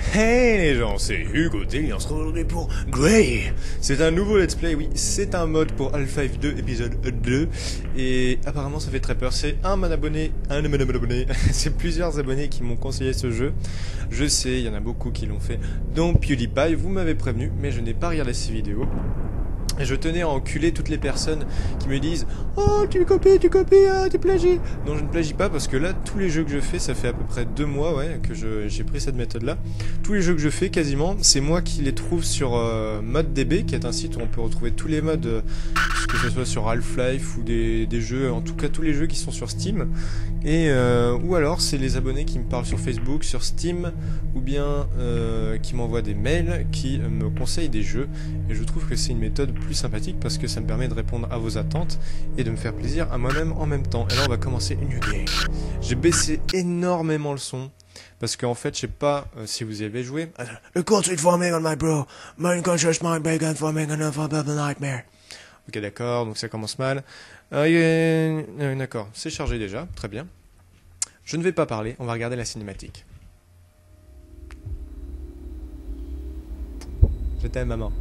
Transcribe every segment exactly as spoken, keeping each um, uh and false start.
Hey les gens, c'est Hugo T et on se retrouve aujourd'hui pour Grey. C'est un nouveau let's play, oui, c'est un mode pour Half-Life deux épisode deux. Et apparemment ça fait très peur, c'est un mon abonné, un de mon abonné, c'est plusieurs abonnés qui m'ont conseillé ce jeu. Je sais, il y en a beaucoup qui l'ont fait, dont PewDiePie, vous m'avez prévenu, mais je n'ai pas regardé ces vidéos. Et je tenais à enculer toutes les personnes qui me disent « Oh, tu copies, tu copies, ah, tu plagies !» Non, je ne plagie pas parce que là, tous les jeux que je fais, ça fait à peu près deux mois ouais, que j'ai pris cette méthode-là. Tous les jeux que je fais, quasiment, c'est moi qui les trouve sur euh, ModDB, qui est un site où on peut retrouver tous les modes, euh, que ce soit sur Half-Life ou des, des jeux, en tout cas tous les jeux qui sont sur Steam. Et euh, ou alors, c'est les abonnés qui me parlent sur Facebook, sur Steam, ou bien euh, qui m'envoient des mails, qui euh, me conseillent des jeux. Et je trouve que c'est une méthode plus sympathique parce que ça me permet de répondre à vos attentes et de me faire plaisir à moi-même en même temps. Et là on va commencer une new game. J'ai baissé énormément le son parce qu'en fait je sais pas euh, si vous y avez joué. The concert forming on my bro. Mind conscious mind bacon forming on a nightmare. Ok d'accord, donc ça commence mal. Euh, yeah, euh, d'accord, c'est chargé déjà, très bien. Je ne vais pas parler, on va regarder la cinématique. Je t'aime maman.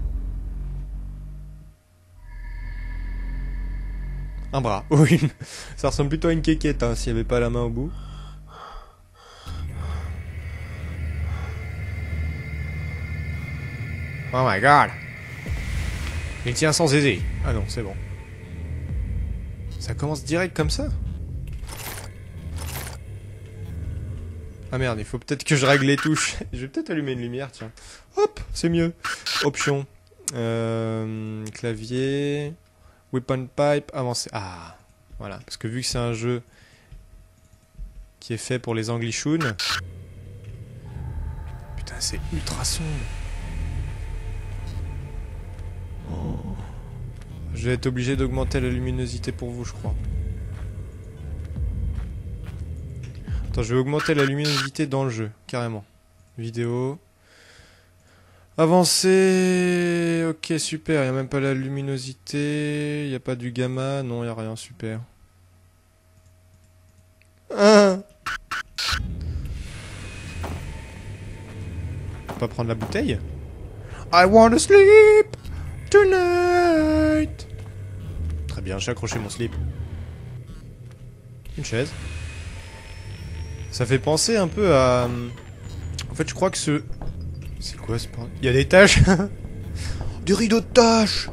Un bras, oui. Ça ressemble plutôt à une quéquette, hein, s'il n'y avait pas la main au bout. Oh my god. Il tient sans aiser. Ah non, c'est bon. Ça commence direct comme ça? Ah merde, il faut peut-être que je règle les touches. Je vais peut-être allumer une lumière, tiens. Hop, c'est mieux. Option. Euh, clavier... Weapon pipe, avancer. Ah, voilà. Parce que vu que c'est un jeu qui est fait pour les anglichounes. Putain, c'est ultra sombre. Oh. Je vais être obligé d'augmenter la luminosité pour vous, je crois. Attends, je vais augmenter la luminosité dans le jeu, carrément. Vidéo. Avancer, ok super, il n'y a même pas la luminosité, il n'y a pas du gamma, non il n'y a rien, super. Ah pas prendre la bouteille. I wanna sleep tonight. Très bien, j'ai accroché mon slip. Une chaise. Ça fait penser un peu à... En fait je crois que ce... C'est quoi ce bordel? Il y a des taches. Des rideaux de taches.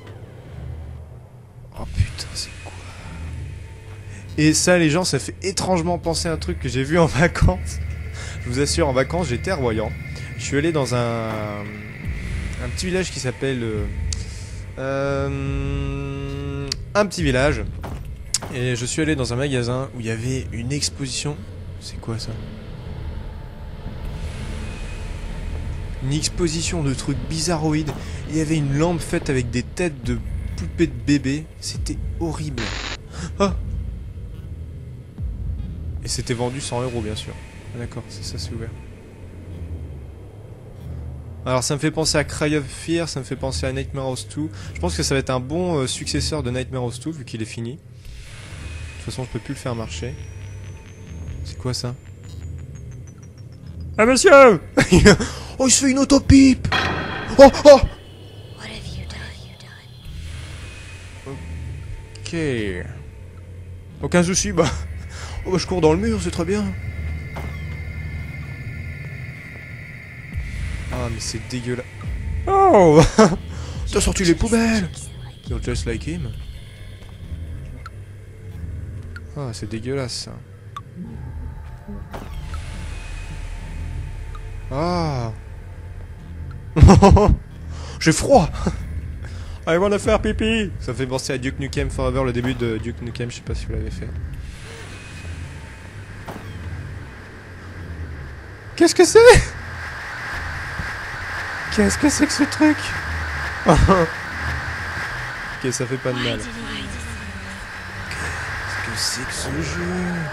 Oh putain, c'est quoi? Et ça, les gens, ça fait étrangement penser à un truc que j'ai vu en vacances. Je vous assure, en vacances, j'étais à Royan. Je suis allé dans un... Un petit village qui s'appelle... Euh... Euh... Un petit village. Et je suis allé dans un magasin où il y avait une exposition. C'est quoi ça? Une exposition de trucs bizarroïdes. Il y avait une lampe faite avec des têtes de poupées de bébés. C'était horrible. Ah et c'était vendu cent euros, bien sûr. Ah, d'accord, c'est ça, c'est ouvert. Alors, ça me fait penser à Cry of Fear, ça me fait penser à Nightmare House deux. Je pense que ça va être un bon euh, successeur de Nightmare House deux, vu qu'il est fini. De toute façon, je peux plus le faire marcher. C'est quoi ça? Ah, monsieur! Oh, il se fait une autopipe. Oh, oh. Ok. Aucun souci, bah... Oh, bah je cours dans le mur, c'est très bien. Ah, mais c'est dégueulasse. Oh. T'as sorti les poubelles. You're just like him. Ah, c'est dégueulasse, ça. Ah. J'ai froid. I wanna faire pipi. Ça fait penser à Duke Nukem Forever, le début de Duke Nukem, je sais pas si vous l'avez fait. Qu'est-ce que c'est? Qu'est-ce que c'est que ce truc? Ok, ça fait pas de mal. Qu'est-ce que c'est que ce jeu?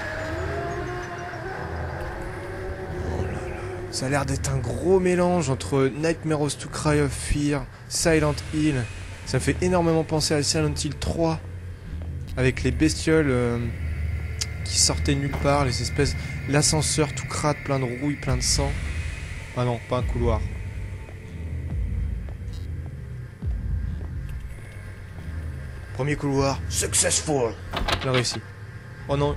Ça a l'air d'être un gros mélange entre Nightmare House deux, Cry of Fear, Silent Hill. Ça me fait énormément penser à Silent Hill trois. Avec les bestioles euh, qui sortaient nulle part, les espèces... L'ascenseur tout crade, plein de rouille, plein de sang. Ah non, pas un couloir. Premier couloir. Successful. On a réussi. Oh non.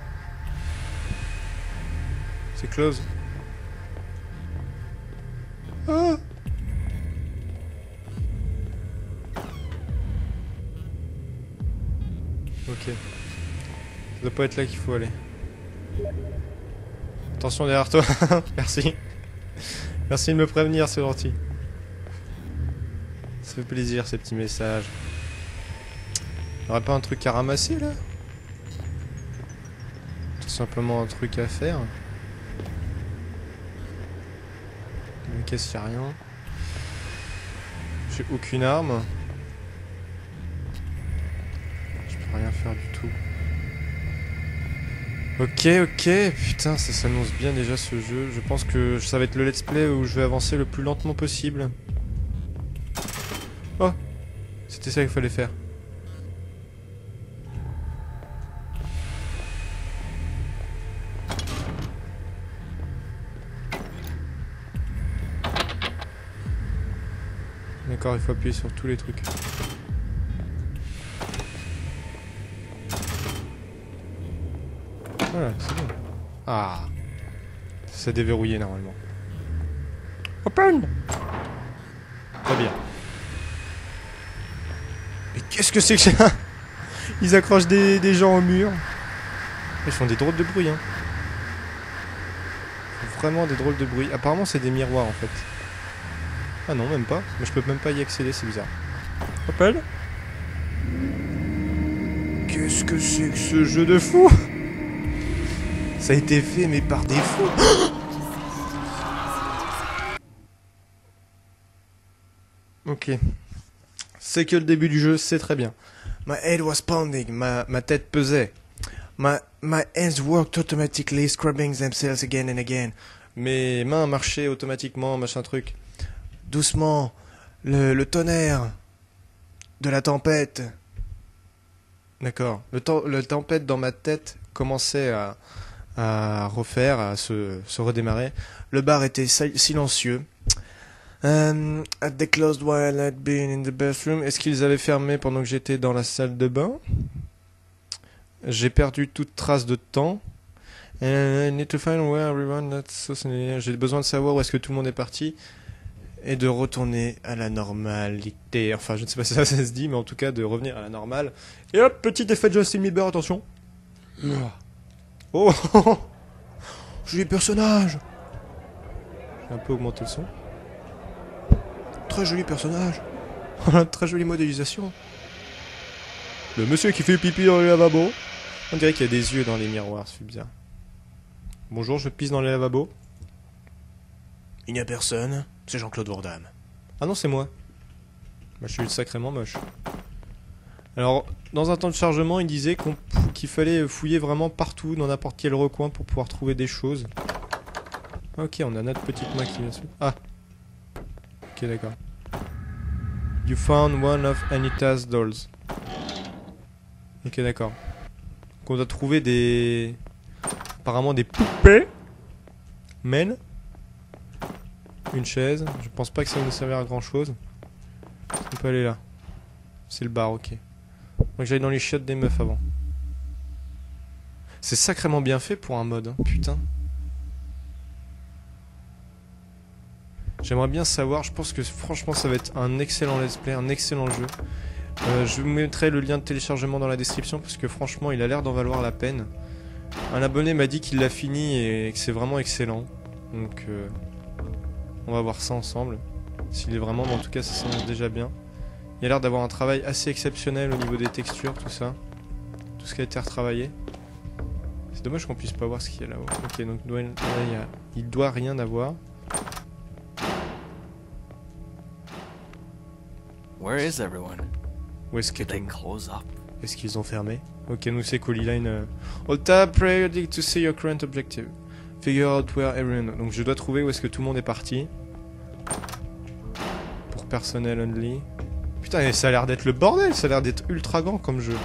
C'est close. Ah. Ok. Ça doit pas être là qu'il faut aller. Attention derrière toi. Merci. Merci de me prévenir, c'est gentil. Ça fait plaisir ces petits messages. Y'aurait pas un truc à ramasser là? Tout simplement un truc à faire. Mais qu'est-ce qu'il y a rien? J'ai aucune arme. Je peux rien faire du tout. Ok, ok, putain, ça s'annonce bien déjà ce jeu. Je pense que ça va être le let's play où je vais avancer le plus lentement possible. Oh, c'était ça qu'il fallait faire. D'accord, il faut appuyer sur tous les trucs. Voilà, c'est bon. Ah. C'est déverrouillé normalement. Open! Très bien. Mais qu'est-ce que c'est que ça? Ils accrochent des, des gens au mur. Ils font des drôles de bruit, hein. Ils font vraiment des drôles de bruit. Apparemment, c'est des miroirs en fait. Ah non, même pas. Mais je peux même pas y accéder, c'est bizarre. Open! Qu'est-ce que c'est que ce jeu de fou? Ça a été fait, mais par défaut. Ok. C'est que le début du jeu, c'est très bien. My head was pounding. Ma, ma tête pesait. My, my hands worked automatically, scrubbing themselves again and again. Mes mains marchaient automatiquement, machin truc. Doucement. Le, le tonnerre. De la tempête. D'accord. Le, temps, le tempête dans ma tête commençait à... à refaire, à se, se redémarrer. Le bar était silencieux. Um, at the closed while I'd been in the bathroom. Est-ce qu'ils avaient fermé pendant que j'étais dans la salle de bain? J'ai perdu toute trace de temps. And I need to find where everyone that's so... J'ai besoin de savoir où est-ce que tout le monde est parti et de retourner à la normalité. Enfin, je ne sais pas si ça, ça se dit, mais en tout cas de revenir à la normale. Et hop, petit effet de Justin Bieber, attention. Oh. Joli personnage. J'ai un peu augmenté le son. Très joli personnage. Très jolie modélisation. Le monsieur qui fait pipi dans le lavabo. On dirait qu'il y a des yeux dans les miroirs, c'est bizarre. Bonjour, je pisse dans les lavabos. Il n'y a personne, c'est Jean-Claude Van Damme. Ah non, c'est moi. Bah, je suis sacrément moche. Alors, dans un temps de chargement, il disait qu'on qu'il fallait fouiller vraiment partout, dans n'importe quel recoin, pour pouvoir trouver des choses. Ok, on a notre petite main qui vient se... Ah. Ok, d'accord. You found one of Anita's dolls. Ok, d'accord. Donc on doit trouver des... apparemment des poupées. Men. Une chaise. Je pense pas que ça va nous servir à grand chose. On peut aller là. C'est le bar, ok. Donc j'allais dans les chiottes des meufs avant. C'est sacrément bien fait pour un mode, hein. Putain. J'aimerais bien savoir, je pense que franchement ça va être un excellent let's play, un excellent jeu. Euh, je vous mettrai le lien de téléchargement dans la description parce que franchement il a l'air d'en valoir la peine. Un abonné m'a dit qu'il l'a fini et que c'est vraiment excellent. Donc euh, on va voir ça ensemble. S'il est vraiment, mais en tout cas ça s'annonce déjà bien. Il a l'air d'avoir un travail assez exceptionnel au niveau des textures, tout ça. Tout ce qui a été retravaillé. C'est dommage qu'on puisse pas voir ce qu'il y a là-haut. Ok, donc doit, là, il, y a, il doit rien avoir. Where is everyone? Où est-ce qu'ils Did they close up? Est-ce qu'ils ont fermé? Ok, nous c'est Cool Line. Euh... All tab periodic to see your current objective. Figure out where everyone. Donc je dois trouver où est-ce que tout le monde est parti. Pour personnel only. Putain, ça a l'air d'être le bordel, ça a l'air d'être ultra grand comme jeu.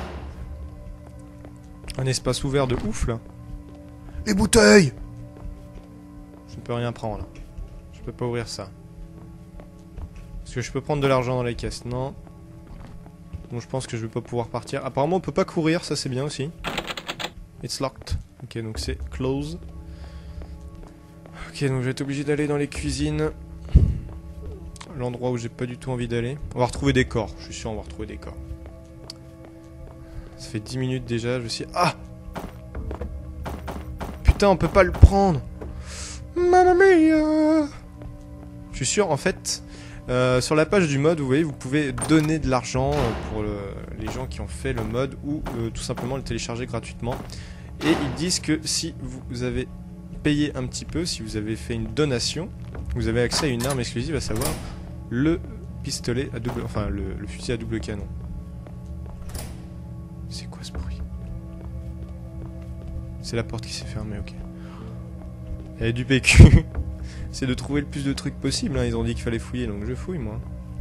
Un espace ouvert de ouf là. Les bouteilles. Je ne peux rien prendre là. Je peux pas ouvrir ça. Est-ce que je peux prendre de l'argent dans les caisses? Non. Bon, je pense que je vais pas pouvoir partir. Apparemment, on peut pas courir, ça c'est bien aussi. It's locked. Ok, donc c'est close. Ok, donc je vais être obligé d'aller dans les cuisines. L'endroit où j'ai pas du tout envie d'aller. On va retrouver des corps, je suis sûr on va retrouver des corps. Ça fait dix minutes déjà, je suis... Ah! Putain, on peut pas le prendre! Mamma mia! Je suis sûr, en fait, euh, sur la page du mode, vous voyez, vous pouvez donner de l'argent pour le, les gens qui ont fait le mode ou euh, tout simplement le télécharger gratuitement. Et ils disent que si vous avez payé un petit peu, si vous avez fait une donation, vous avez accès à une arme exclusive, à savoir le pistolet à double... Enfin, le, le fusil à double canon. C'est quoi ce bruit? C'est la porte qui s'est fermée, ok. Il y a du P Q. C'est de trouver le plus de trucs possible, hein. Ils ont dit qu'il fallait fouiller, donc je fouille, moi.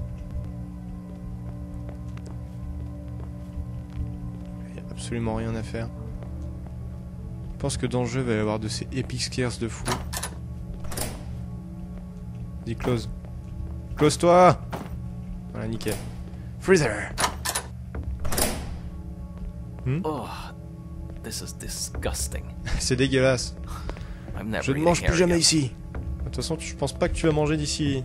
Il n'y a absolument rien à faire. Je pense que dans le jeu, il va y avoir de ces epic scares de fou. Dis close. Close-toi! Voilà, nickel. Freezer! Hmm? Oh, this is disgusting. C'est dégueulasse. I'm never Je ne eating mange plus here jamais again. ici. De toute façon, je pense pas que tu vas manger d'ici.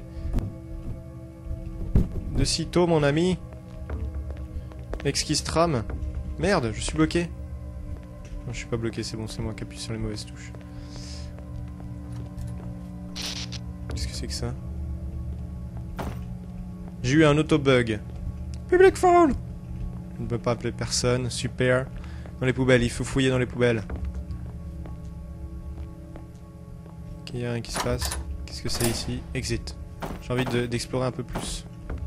De sitôt, mon ami. Exquistram. Merde, je suis bloqué. Non, je suis pas bloqué, c'est bon, c'est moi qui appuie sur les mauvaises touches. Qu'est-ce que c'est que ça? J'ai eu un autobug. Public phone. On ne peut pas appeler personne. Super. Dans les poubelles, il faut fouiller dans les poubelles. Ok, il n'y a rien qui se passe. Qu'est-ce que c'est ici? Exit. J'ai envie de- d'explorer un peu plus.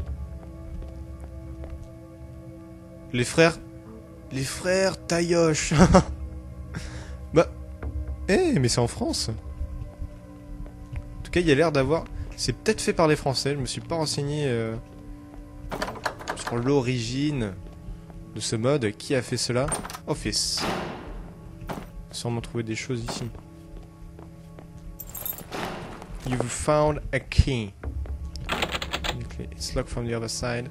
Les frères... Les frères Tayoche. Bah... Eh, mais c'est en France. En tout cas, il y a l'air d'avoir... C'est peut-être fait par les Français. Je me suis pas renseigné euh, sur l'origine de ce mode. Qui a fait cela? Office. Sûrement trouver des choses ici. You've found a key. It's locked from the other side.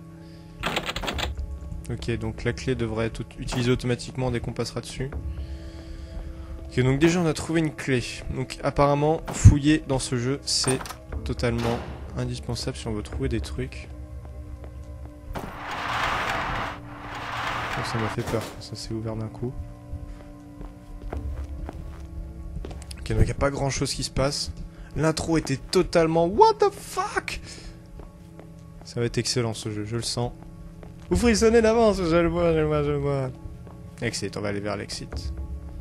Ok, donc la clé devrait être utilisée automatiquement dès qu'on passera dessus. Ok, donc déjà on a trouvé une clé. Donc apparemment, fouiller dans ce jeu, c'est totalement indispensable si on veut trouver des trucs. Oh, ça m'a fait peur, ça s'est ouvert d'un coup. Ok, donc il n'y a pas grand chose qui se passe. L'intro était totalement what the fuck. Ça va être excellent ce jeu, je le sens. Vous frissonnez d'avance, je le vois, je le vois, je le vois. Exit, on va aller vers l'exit.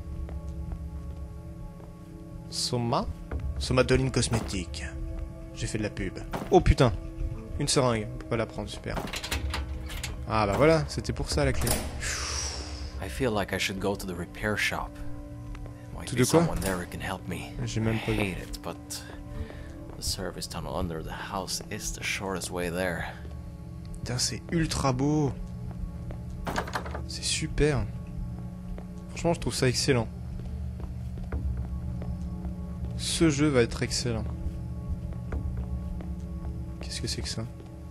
Soma Somatolline cosmétique. J'ai fait de la pub. Oh putain, une seringue, on peut pas la prendre, super. Ah bah voilà, c'était pour ça la clé. I feel like I should go to the repair shop. Might Tout be de quoi? someone there who can help me. J'ai I même pas vu. hate it, but the service tunnel under the house is the shortest way there. Putain, c'est ultra beau. C'est super. Franchement, je trouve ça excellent. Ce jeu va être excellent. Qu'est-ce que c'est que ça?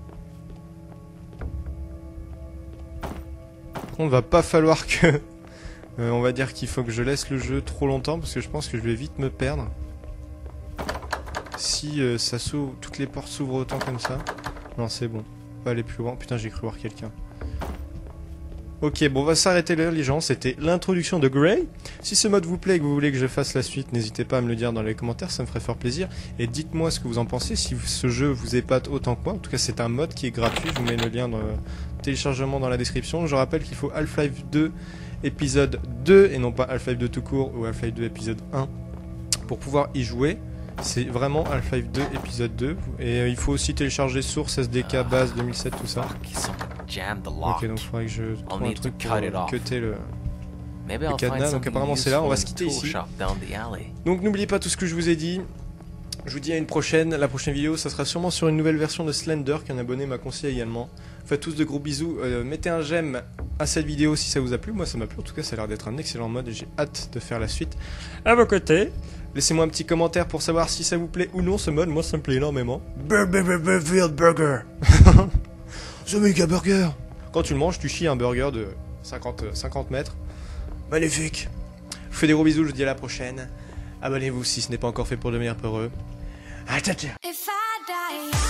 Par contre, va pas falloir que... euh, on va dire qu'il faut que je laisse le jeu trop longtemps parce que je pense que je vais vite me perdre. Si euh, ça s'ouvre, toutes les portes s'ouvrent autant comme ça. Non, c'est bon. Pas aller plus loin. Putain, j'ai cru voir quelqu'un. Ok, bon, on va s'arrêter là, les gens. C'était l'introduction de Grey. Si ce mode vous plaît et que vous voulez que je fasse la suite, n'hésitez pas à me le dire dans les commentaires, ça me ferait fort plaisir. Et dites-moi ce que vous en pensez, si ce jeu vous épate autant que moi. En tout cas, c'est un mode qui est gratuit. Je vous mets le lien de téléchargement dans la description. Je rappelle qu'il faut Half-Life deux épisode deux et non pas Half-Life deux tout court ou Half-Life deux épisode un pour pouvoir y jouer. C'est vraiment Half-Life deux épisode deux. Et euh, il faut aussi télécharger source, S D K, base, deux mille sept, tout ça. Fuck, someone jammed the lock. Ok, donc il faudrait que je trouve un need to truc pour cut it euh, off. cutter le... Maybe le I'll cadenas, find donc something apparemment c'est là, on va se useful quitter in the tool ici. shop down the alley. Donc n'oubliez pas tout ce que je vous ai dit. Je vous dis à une prochaine. La prochaine vidéo, ça sera sûrement sur une nouvelle version de Slender qu'un abonné m'a conseillé également. Faites tous de gros bisous. Euh, mettez un j'aime à cette vidéo si ça vous a plu. Moi, ça m'a plu. En tout cas, ça a l'air d'être un excellent mode et j'ai hâte de faire la suite. À vos côtés, laissez-moi un petit commentaire pour savoir si ça vous plaît ou non ce mode. Moi, ça me plaît énormément. Burger Burger. The Mega Burger. Quand tu le manges, tu chies un burger de cinquante, cinquante mètres. Magnifique. Je vous fais des gros bisous. Je vous dis à la prochaine. Abonnez-vous si ce n'est pas encore fait pour devenir peureux. Ah, tcha, tcha. If I die